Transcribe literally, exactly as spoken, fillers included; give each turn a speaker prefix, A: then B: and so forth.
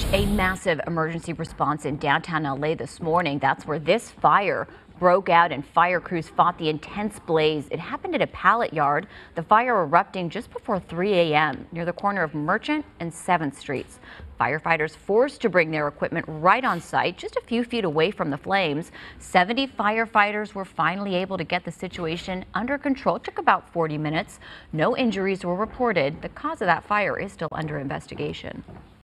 A: A massive emergency response in downtown L A this morning. That's where this fire broke out and fire crews fought the intense blaze. It happened at a pallet yard. The fire erupting just before three A M near the corner of Merchant and seventh streets. Firefighters forced to bring their equipment right on site, just a few feet away from the flames. seventy firefighters were finally able to get the situation under control. It took about forty minutes. No injuries were reported. The cause of that fire is still under investigation.